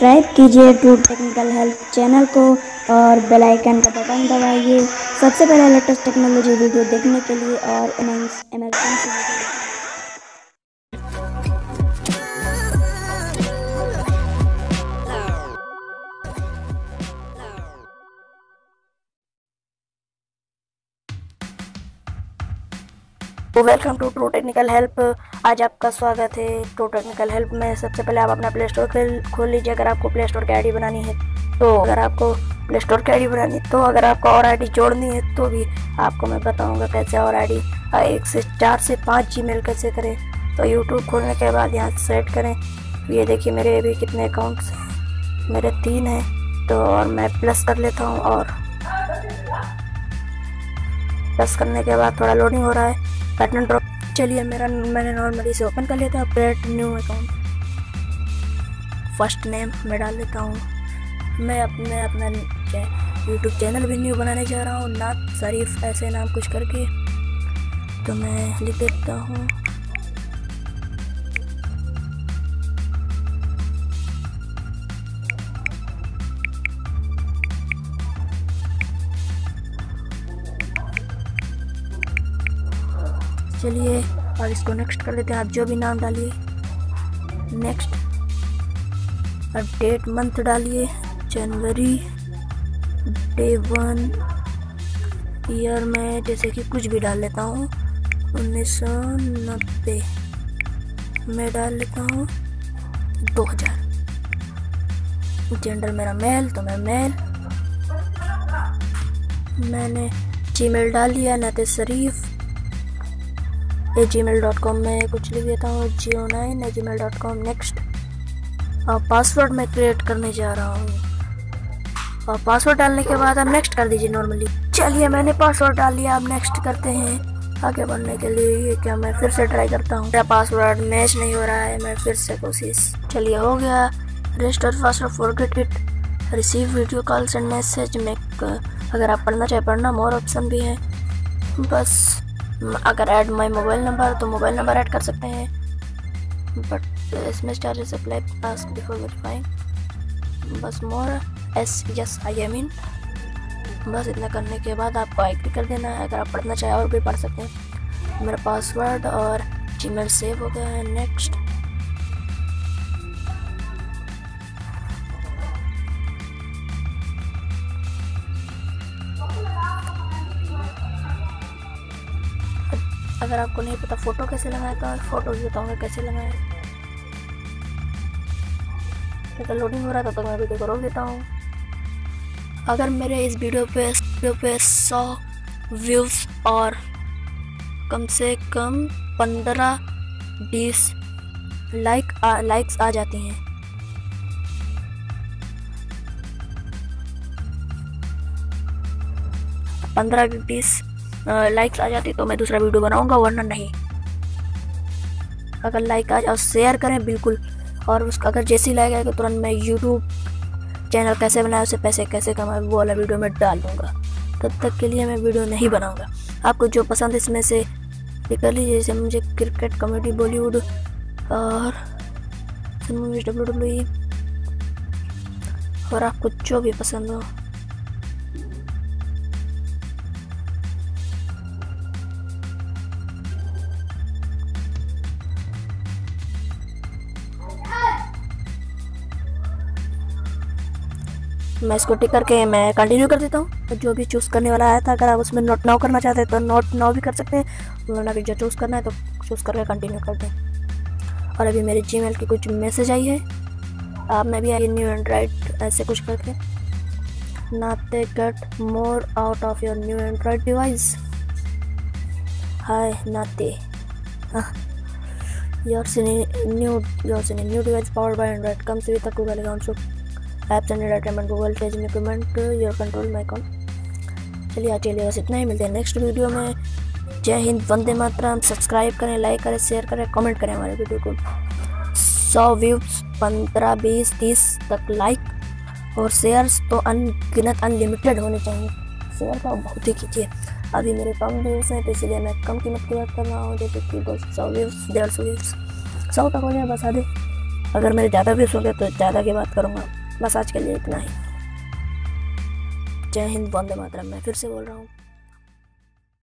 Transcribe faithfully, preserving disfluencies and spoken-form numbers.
Subscribe कीजिए to technical help channel को और बेल आइकन का बटन दबाइए सबसे पहले लेटेस्ट टेक्नोलॉजी वीडियो देखने के लिए और emergency video. Welcome to true technical help. आज आपका स्वागत है ट्रू टेक्निकल हेल्प में। सबसे पहले आप अपना प्ले स्टोर खोल लीजिए। अगर आपको प्ले स्टोर की आईडी बनानी है तो अगर आपको प्ले स्टोर की आईडी बनानी है तो अगर आपको और आईडी जोड़नी है तो भी आपको मैं बताऊंगा कैसे और आईडी एक से चार से पाँच जीमेल कैसे करें। तो यूट्यूब खोलने के बाद यहाँ सेट करें। ये देखिए मेरे अभी कितने अकाउंट्स हैं, मेरे तीन हैं। तो और मैं प्लस कर लेता हूँ और प्लस करने के बाद थोड़ा लोडिंग हो रहा है पैटर्न ड्रॉप। चलिए मेरा मैंने नॉर्मली से ओपन कर लेता हूँ। Create new account, first name मैं डाल लेता हूँ। मैं अपने अपना यूट्यूब चैनल भी न्यू बनाने जा रहा हूँ, नात शरीफ ऐसे नाम कुछ करके। तो मैं लिख देता हूँ चलिए और इसको नेक्स्ट कर लेते हैं। आप जो भी नाम डालिए नेक्स्ट। और डेट मंथ डालिए जनवरी, डे वन, ईयर में जैसे कि कुछ भी डाल लेता हूँ उन्नीस सौ नब्बे मैं डाल लेता हूँ दो हज़ार। जेंडर मेरा मेल तो मैं मेल। मैंने जीमेल डाल लिया Naat Sharif at Gmail dot com में कुछ लिख देता हूँ Jio nine at Gmail dot com. Next और पासवर्ड मैं क्रिएट करने जा रहा हूँ और पासवर्ड डालने के बाद आप नेक्स्ट कर दीजिए नॉर्मली। चलिए मैंने पासवर्ड डाल लिया, आप नेक्स्ट करते हैं आगे बढ़ने के लिए। ये क्या मैं फिर से ट्राई करता हूँ, मेरा पासवर्ड मैच नहीं हो रहा है, मैं फिर से कोशिश। चलिए हो गया। Register password forget it, receive video calls and message में अगर आप पढ़ना चाहे पढ़ना, मोर ऑप्शन भी है। बस अगर ऐड माई मोबाइल नंबर तो मोबाइल नंबर ऐड कर सकते हैं, बट इसमें charges apply pass before verifying. बस more S yes I am in. बस इतना करने के बाद आपको आई क्लिक कर देना है। अगर आप पढ़ना चाहे और भी पढ़ सकते हैं। मेरा पासवर्ड और जीमेल सेव हो गया है। नेक्स्ट अगर आपको नहीं पता फ़ोटो कैसे लगाए तो फ़ोटो भी बताऊँगा कैसे लगाएं। अगर लोडिंग हो रहा था तो मैं वीडियो को रोक देता हूँ। अगर मेरे इस वीडियो पे वीडियो पे सौ व्यूज़ और कम से कम पंद्रह बीस लाइक आ, लाइक्स आ जाती हैं पंद्रह बीस लाइक्स आ जाती तो मैं दूसरा वीडियो बनाऊंगा, वरना नहीं। अगर लाइक आ जाए शेयर करें बिल्कुल। और उसका अगर जैसी लाइक आएगा तुरंत मैं यूट्यूब चैनल कैसे बनाए, उसे पैसे कैसे कमाए वो वाला वीडियो में डाल दूंगा। तब तक के लिए मैं वीडियो नहीं बनाऊंगा। आपको जो पसंद है इसमें से कर लीजिए। जैसे मुझे क्रिकेट, कॉमेडी, बॉलीवुड और डब्ल्यू डब्ल्यू ई और आपको जो भी पसंद हो। मैं इसको टिक करके मैं कंटिन्यू कर देता हूँ। तो जो भी चूज़ करने वाला आया था, अगर आप उसमें नोट नाउ करना चाहते हैं तो नोट नाउ भी कर सकते हैं, वरना जो चूज़ करना है तो चूज़ करके कंटिन्यू कर दें। और अभी मेरे जीमेल की कुछ मैसेज आई है। आप में भी आई न्यू एंड्रॉइड ऐसे कुछ करके नाते get more out of your new android device. Hi नाते your new your new device powered by android comes with a Google account so apps and entertainment Google page equipment your control my account. चलिए चलिए बस इतना ही। मिलते हैं next video में। Jai Hind, Vande Mataram. Subscribe करें, like करें, शेयर करें, कमेंट करें हमारे वीडियो को। सौ व्यूज़, पंद्रह बीस तीस तक लाइक और शेयर्स तो अनगिनत अनलिमिटेड होने चाहिए। शेयर का बहुत ही कीजिए। अभी मेरे कम व्यूज़ हैं तो इसलिए मैं कम कीमत की बात कर रहा हूँ, जैसे कि दो सौ व्यूज़, डेढ़ सौ व्यूज़, सौ तक हो जाए बस आधे। अगर मेरे ज़्यादा व्यूज़ होंगे तो ज़्यादा की बात करूँगा। बस आज के लिए इतना ही। जय हिंद, वंदे मातरम। मैं फिर से बोल रहा हूँ।